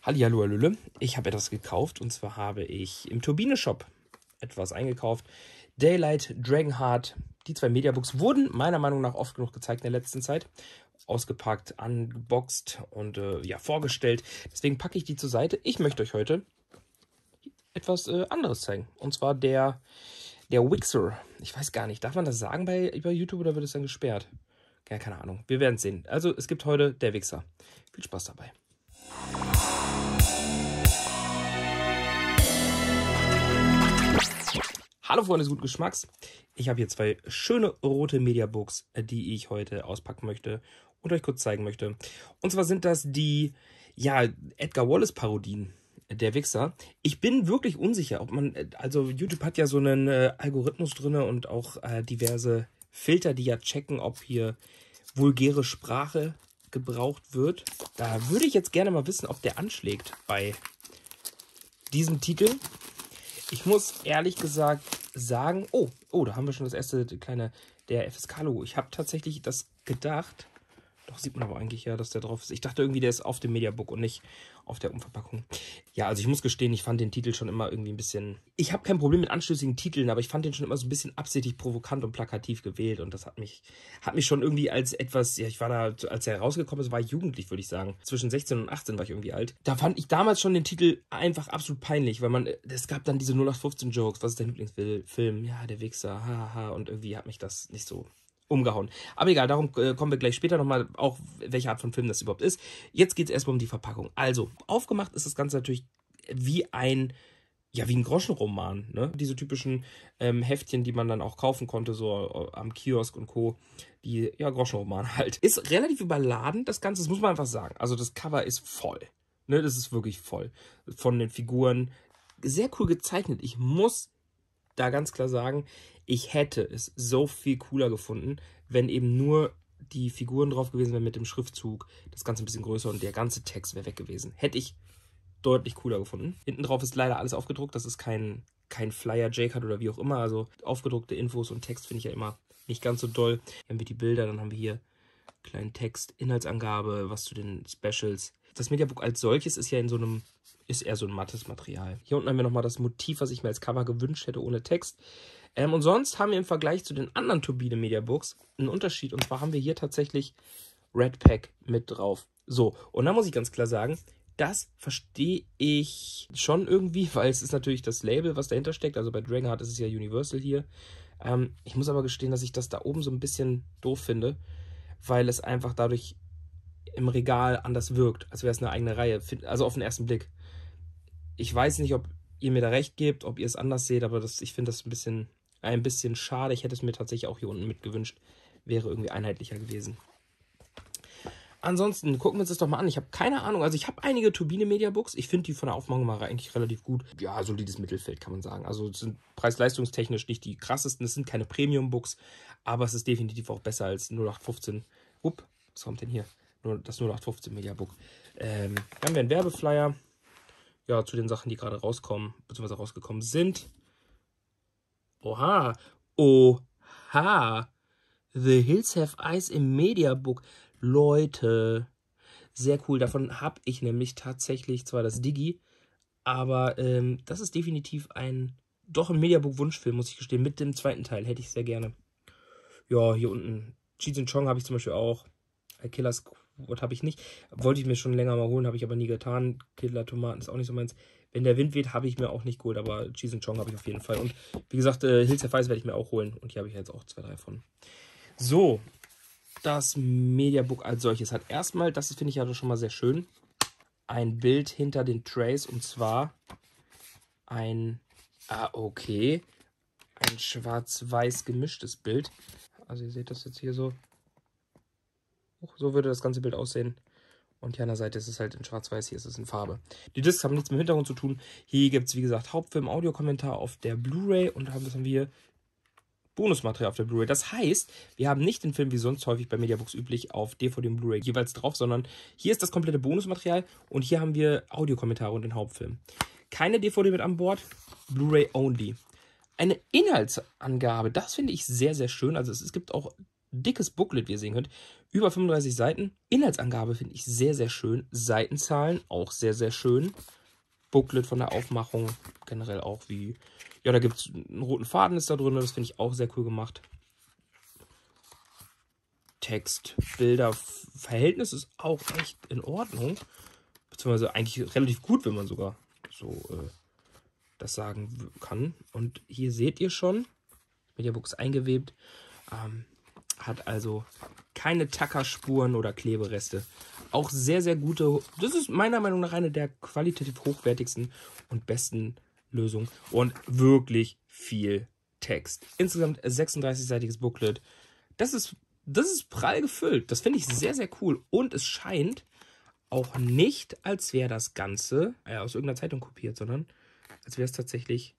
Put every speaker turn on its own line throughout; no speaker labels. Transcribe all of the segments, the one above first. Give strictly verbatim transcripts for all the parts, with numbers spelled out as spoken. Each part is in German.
Hallihallo, hallöle. Ich habe etwas gekauft und zwar habe ich im Turbine Shop etwas eingekauft. Daylight, Dragonheart, die zwei Mediabooks wurden meiner Meinung nach oft genug gezeigt in der letzten Zeit. Ausgepackt, unboxed und äh, ja, vorgestellt. Deswegen packe ich die zur Seite. Ich möchte euch heute etwas äh, anderes zeigen. Und zwar der, der Wixer. Ich weiß gar nicht, darf man das sagen bei, bei YouTube oder wird es dann gesperrt? Ja, keine Ahnung. Wir werden es sehen. Also es gibt heute der Wixer. Viel Spaß dabei. Hallo Freunde des guten Geschmacks. Ich habe hier zwei schöne rote Mediabooks, die ich heute auspacken möchte und euch kurz zeigen möchte. Und zwar sind das die ja, Edgar Wallace-Parodien, der Wixer. Ich bin wirklich unsicher, ob man, also YouTube hat ja so einen äh, Algorithmus drin und auch äh, diverse Filter, die ja checken, ob hier vulgäre Sprache gebraucht wird. Da würde ich jetzt gerne mal wissen, ob der anschlägt bei diesem Titel. Ich muss ehrlich gesagt sagen, oh, oh, da haben wir schon das erste kleine, der F S K-Logo. Ich habe tatsächlich das gedacht, doch sieht man aber eigentlich ja, dass der drauf ist. Ich dachte irgendwie, der ist auf dem Mediabook und nicht auf der Umverpackung. Ja, also ich muss gestehen, ich fand den Titel schon immer irgendwie ein bisschen... Ich habe kein Problem mit anstößigen Titeln, aber ich fand den schon immer so ein bisschen absichtlich provokant und plakativ gewählt. Und das hat mich, hat mich schon irgendwie als etwas... Ja, ich war da, als er rausgekommen ist, war ich jugendlich, würde ich sagen. Zwischen sechzehn und achtzehn war ich irgendwie alt. Da fand ich damals schon den Titel einfach absolut peinlich, weil man... Es gab dann diese null acht fünfzehn Jokes. Was ist dein Lieblingsfilm? Ja, der Wixer. Haha. Und irgendwie hat mich das nicht so... umgehauen. Aber egal, darum äh, kommen wir gleich später nochmal, auch welche Art von Film das überhaupt ist. Jetzt geht es erstmal um die Verpackung. Also, aufgemacht ist das Ganze natürlich wie ein, ja, wie ein Groschenroman, ne? Diese typischen ähm, Heftchen, die man dann auch kaufen konnte, so äh, am Kiosk und Co. Die, ja, Groschenroman halt. Ist relativ überladen, das Ganze, das muss man einfach sagen. Also, das Cover ist voll. Ne, das ist wirklich voll. Von den Figuren. Sehr cool gezeichnet. Ich muss da ganz klar sagen, ich hätte es so viel cooler gefunden, wenn eben nur die Figuren drauf gewesen wären mit dem Schriftzug, das Ganze ein bisschen größer und der ganze Text wäre weg gewesen. Hätte ich deutlich cooler gefunden. Hinten drauf ist leider alles aufgedruckt, das ist kein, kein Flyer, J-Card oder wie auch immer, also aufgedruckte Infos und Text finde ich ja immer nicht ganz so doll. Hier haben wir die Bilder, dann haben wir hier kleinen Text, Inhaltsangabe, was zu den Specials. Das Mediabook als solches ist ja in so einem, ist eher so ein mattes Material. Hier unten haben wir nochmal das Motiv, was ich mir als Cover gewünscht hätte, ohne Text. Ähm, und sonst haben wir im Vergleich zu den anderen Turbine Mediabooks einen Unterschied. Und zwar haben wir hier tatsächlich Red Pack mit drauf. So, und da muss ich ganz klar sagen, das verstehe ich schon irgendwie, weil es ist natürlich das Label, was dahinter steckt. Also bei Dragonheart ist es ja Universal hier. Ähm, ich muss aber gestehen, dass ich das da oben so ein bisschen doof finde, weil es einfach dadurch im Regal anders wirkt, als wäre es eine eigene Reihe. Also auf den ersten Blick. Ich weiß nicht, ob ihr mir da recht gebt, ob ihr es anders seht, aber das, ich finde das ein bisschen, ein bisschen schade. Ich hätte es mir tatsächlich auch hier unten mit gewünscht. Wäre irgendwie einheitlicher gewesen. Ansonsten gucken wir uns das doch mal an. Ich habe keine Ahnung. Also ich habe einige Turbine Mediabooks. Ich finde die von der Aufmachung mal eigentlich relativ gut. Ja, solides Mittelfeld kann man sagen. Also es sind preis-leistungstechnisch nicht die krassesten. Es sind keine Premium-Books, aber es ist definitiv auch besser als null acht fünfzehn. Upp, was kommt denn hier? Nur das null acht fünfzehn Mediabook. Ähm, hier haben wir einen Werbeflyer. Ja, zu den Sachen, die gerade rauskommen, beziehungsweise rausgekommen sind. Oha. Oha. The Hills Have Eyes im Mediabook. Leute. Sehr cool. Davon habe ich nämlich tatsächlich zwar das Digi, aber ähm, das ist definitiv ein, doch ein Mediabook-Wunschfilm, muss ich gestehen. Mit dem zweiten Teil hätte ich sehr gerne. Ja, hier unten. Cheech and Chong habe ich zum Beispiel auch. Killer Squad habe ich nicht. Wollte ich mir schon länger mal holen, habe ich aber nie getan. Killer Tomaten ist auch nicht so meins. Wenn der Wind weht, habe ich mir auch nicht geholt, aber Cheese and Chong habe ich auf jeden Fall. Und wie gesagt, äh, Hills Have Eyes werde ich mir auch holen. Und hier habe ich jetzt auch zwei, drei von. So, das Mediabook als solches hat erstmal, das finde ich ja schon mal sehr schön, ein Bild hinter den Trays. Und zwar ein, ah, okay, ein schwarz-weiß gemischtes Bild. Also ihr seht das jetzt hier so. So würde das ganze Bild aussehen. Und hier an der Seite ist es halt in schwarz-weiß, hier ist es in Farbe. Die Discs haben nichts mit dem Hintergrund zu tun. Hier gibt es, wie gesagt, Hauptfilm, Audiokommentar auf der Blu-ray und haben, das haben wir Bonusmaterial auf der Blu-ray. Das heißt, wir haben nicht den Film, wie sonst häufig bei Mediabooks üblich, auf D V D und Blu-ray jeweils drauf, sondern hier ist das komplette Bonusmaterial und hier haben wir Audiokommentare und den Hauptfilm. Keine D V D mit an Bord, Blu-ray only. Eine Inhaltsangabe, das finde ich sehr, sehr schön. Also es, es gibt auch dickes Booklet, wie ihr sehen könnt, Über fünfunddreißig Seiten. Inhaltsangabe finde ich sehr, sehr schön. Seitenzahlen auch sehr, sehr schön. Booklet von der Aufmachung generell auch wie... Ja, da gibt es einen roten Faden ist da drin. Das finde ich auch sehr cool gemacht. Text, Bilder, Verhältnis ist auch echt in Ordnung. Beziehungsweise eigentlich relativ gut, wenn man sogar so äh, das sagen kann. Und hier seht ihr schon, Mediabook ist eingewebt. Ähm, hat also keine Tackerspuren oder Klebereste. Auch sehr, sehr gute, das ist meiner Meinung nach eine der qualitativ hochwertigsten und besten Lösungen. Und wirklich viel Text. Insgesamt sechsunddreißig-seitiges Booklet. Das ist, das ist prall gefüllt. Das finde ich sehr, sehr cool. Und es scheint auch nicht, als wäre das Ganze äh, aus irgendeiner Zeitung kopiert, sondern als wäre es tatsächlich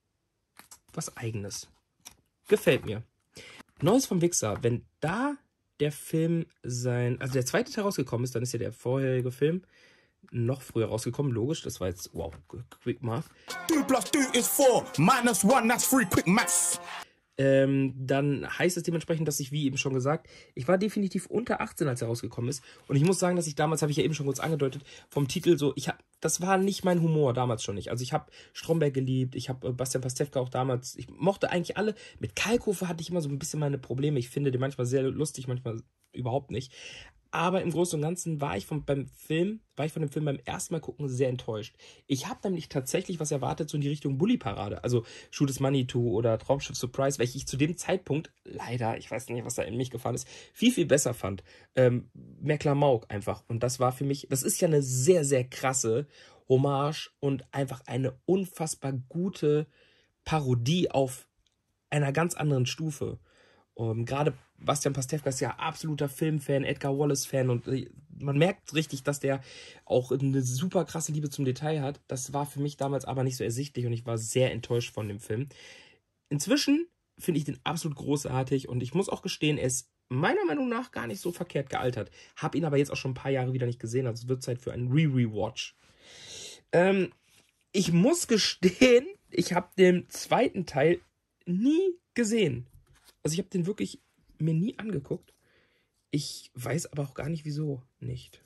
was Eigenes. Gefällt mir. Neues vom Wichser. Wenn da der Film sein... Also der zweite Teil rausgekommen ist, dann ist ja der vorherige Film noch früher rausgekommen. Logisch, das war jetzt... Wow, quick math.
two plus two is four. Minus one, that's three. Quick maths.
Ähm, dann heißt es dementsprechend, dass ich, wie eben schon gesagt, ich war definitiv unter achtzehn, als er rausgekommen ist. Und ich muss sagen, dass ich damals, habe ich ja eben schon kurz angedeutet, vom Titel so, ich hab, das war nicht mein Humor, damals schon nicht. Also ich habe Stromberg geliebt, ich habe äh, Bastian Pastewka auch damals, ich mochte eigentlich alle. Mit Kalkofe hatte ich immer so ein bisschen meine Probleme. Ich finde den manchmal sehr lustig, manchmal überhaupt nicht. Aber im Großen und Ganzen war ich von, beim Film, war ich von dem Film beim ersten Mal gucken sehr enttäuscht. Ich habe nämlich tatsächlich was erwartet, so in die Richtung Bully-Parade. Also Shoot is Money to oder Traumschiff Surprise, welche ich zu dem Zeitpunkt, leider, ich weiß nicht, was da in mich gefallen ist, viel, viel besser fand. Ähm, mehr Klamauk einfach. Und das war für mich, das ist ja eine sehr, sehr krasse Hommage und einfach eine unfassbar gute Parodie auf einer ganz anderen Stufe. Und gerade Bastian Pastewka ist ja absoluter Filmfan, Edgar Wallace-Fan und man merkt richtig, dass der auch eine super krasse Liebe zum Detail hat. Das war für mich damals aber nicht so ersichtlich und ich war sehr enttäuscht von dem Film. Inzwischen finde ich den absolut großartig und ich muss auch gestehen, er ist meiner Meinung nach gar nicht so verkehrt gealtert. Habe ihn aber jetzt auch schon ein paar Jahre wieder nicht gesehen, also es wird Zeit für einen Re-Rewatch. Ähm, ich muss gestehen, ich habe den zweiten Teil nie gesehen. Also ich habe den wirklich mir nie angeguckt. Ich weiß aber auch gar nicht, wieso nicht.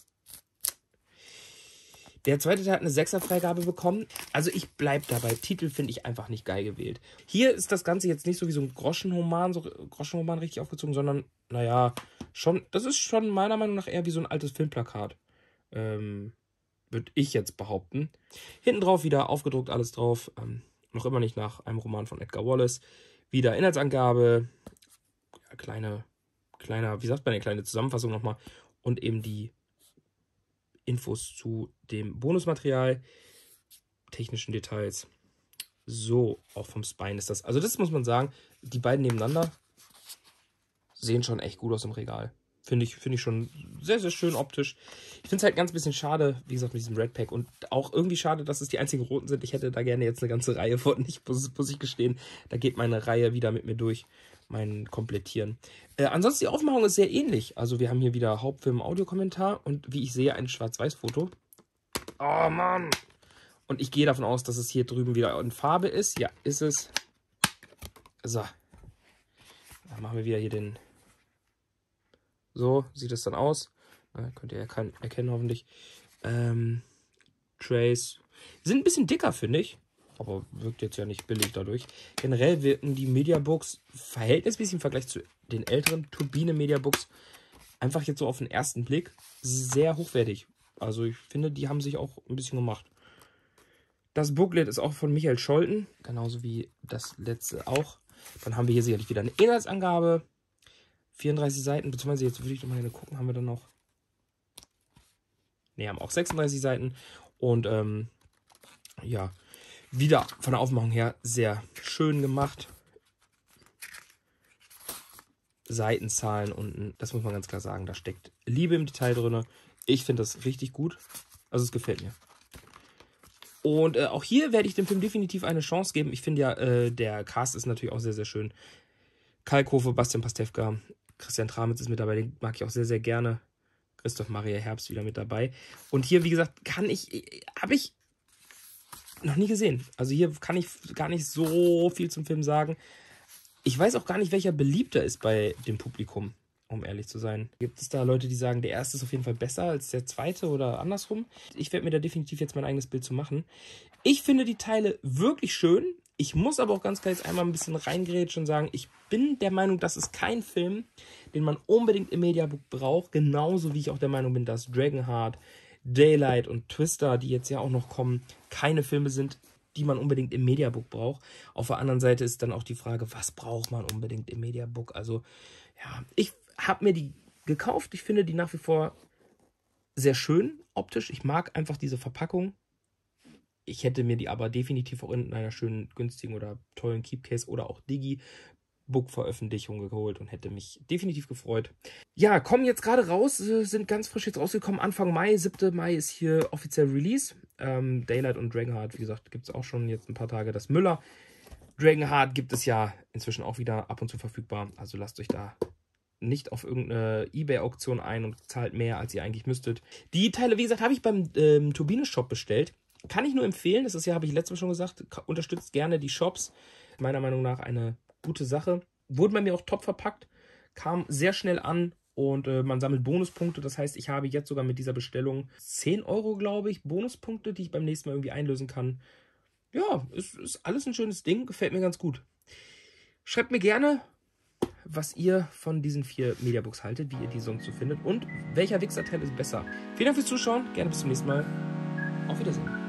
Der zweite Teil hat eine Sechser-Freigabe bekommen. Also ich bleibe dabei. Titel finde ich einfach nicht geil gewählt. Hier ist das Ganze jetzt nicht so wie so ein Groschenroman, so Groschenroman richtig aufgezogen, sondern, naja, schon, das ist schon meiner Meinung nach eher wie so ein altes Filmplakat. Ähm, würde ich jetzt behaupten. Hinten drauf wieder aufgedruckt, alles drauf. Ähm, noch immer nicht nach einem Roman von Edgar Wallace. Wieder Inhaltsangabe. Ja, kleine, kleiner, wie sagt man, eine kleine Zusammenfassung nochmal. Und eben die Infos zu dem Bonusmaterial, technischen Details. So, auch vom Spine ist das. Also das muss man sagen, die beiden nebeneinander sehen schon echt gut aus im Regal. Finde ich, finde ich schon sehr, sehr schön optisch. Ich finde es halt ganz bisschen schade, wie gesagt, mit diesem Red Pack. Und auch irgendwie schade, dass es die einzigen roten sind. Ich hätte da gerne jetzt eine ganze Reihe von. Ich muss, muss ich gestehen, da geht meine Reihe wieder mit mir durch. Mein Komplettieren. Äh, ansonsten die Aufmachung ist sehr ähnlich. Also wir haben hier wieder Hauptfilm, Audiokommentar und wie ich sehe, ein Schwarz-Weiß-Foto. Oh Mann! Und ich gehe davon aus, dass es hier drüben wieder in Farbe ist. Ja, ist es. So. Dann machen wir wieder hier den... So sieht es dann aus. Na, könnt ihr erkennen, erkennen hoffentlich. Ähm, Trays sind ein bisschen dicker, finde ich. Aber wirkt jetzt ja nicht billig dadurch. Generell wirken die Mediabooks verhältnismäßig im Vergleich zu den älteren Turbine Mediabooks einfach jetzt so auf den ersten Blick sehr hochwertig. Also ich finde, die haben sich auch ein bisschen gemacht. Das Booklet ist auch von Michael Scholten, genauso wie das letzte auch. Dann haben wir hier sicherlich wieder eine Inhaltsangabe. vierunddreißig Seiten, beziehungsweise jetzt würde ich doch mal gerne gucken, haben wir dann noch... Ne, haben auch sechsunddreißig Seiten. Und ähm, ja, wieder von der Aufmachung her sehr schön gemacht. Seitenzahlen unten, das muss man ganz klar sagen, da steckt Liebe im Detail drin. Ich finde das richtig gut. Also es gefällt mir. Und äh, auch hier werde ich dem Film definitiv eine Chance geben. Ich finde ja, äh, der Cast ist natürlich auch sehr, sehr schön. Kalkofe, Bastian Pastewka, Christian Tramitz ist mit dabei, den mag ich auch sehr, sehr gerne. Christoph Maria Herbst wieder mit dabei. Und hier, wie gesagt, kann ich, habe ich noch nie gesehen. Also hier kann ich gar nicht so viel zum Film sagen. Ich weiß auch gar nicht, welcher beliebter ist bei dem Publikum. um ehrlich zu sein. Gibt es da Leute, die sagen, der erste ist auf jeden Fall besser als der zweite oder andersrum? Ich werde mir da definitiv jetzt mein eigenes Bild zu machen. Ich finde die Teile wirklich schön. Ich muss aber auch ganz klar jetzt einmal ein bisschen reingrätschen und sagen, ich bin der Meinung, das ist kein Film, den man unbedingt im Mediabook braucht. Genauso wie ich auch der Meinung bin, dass Dragonheart, Daylight und Twister, die jetzt ja auch noch kommen, keine Filme sind, die man unbedingt im Mediabook braucht. Auf der anderen Seite ist dann auch die Frage, was braucht man unbedingt im Mediabook? Also, ja, ich habe mir die gekauft. Ich finde die nach wie vor sehr schön optisch. Ich mag einfach diese Verpackung. Ich hätte mir die aber definitiv auch in einer schönen, günstigen oder tollen Keepcase oder auch Digibook-Veröffentlichung geholt und hätte mich definitiv gefreut. Ja, kommen jetzt gerade raus, sind ganz frisch jetzt rausgekommen. Anfang Mai, siebter Mai ist hier offiziell Release. Ähm, Daylight und Dragonheart, wie gesagt, gibt es auch schon jetzt ein paar Tage. Das Müller. Dragonheart gibt es ja inzwischen auch wieder ab und zu verfügbar. Also lasst euch da nicht auf irgendeine eBay-Auktion ein und zahlt mehr, als ihr eigentlich müsstet. Die Teile, wie gesagt, habe ich beim ähm, Turbine-Shop bestellt. Kann ich nur empfehlen. Das ist ja, habe ich letztes Mal schon gesagt, unterstützt gerne die Shops. Meiner Meinung nach eine gute Sache. Wurde bei mir auch top verpackt. Kam sehr schnell an und äh, man sammelt Bonuspunkte. Das heißt, ich habe jetzt sogar mit dieser Bestellung zehn Euro, glaube ich, Bonuspunkte, die ich beim nächsten Mal irgendwie einlösen kann. Ja, ist, ist alles ein schönes Ding. Gefällt mir ganz gut. Schreibt mir gerne, was ihr von diesen vier Mediabooks haltet, wie ihr die sonst so findet und welcher Wichser-Teil ist besser. Vielen Dank fürs Zuschauen. Gerne bis zum nächsten Mal. Auf Wiedersehen.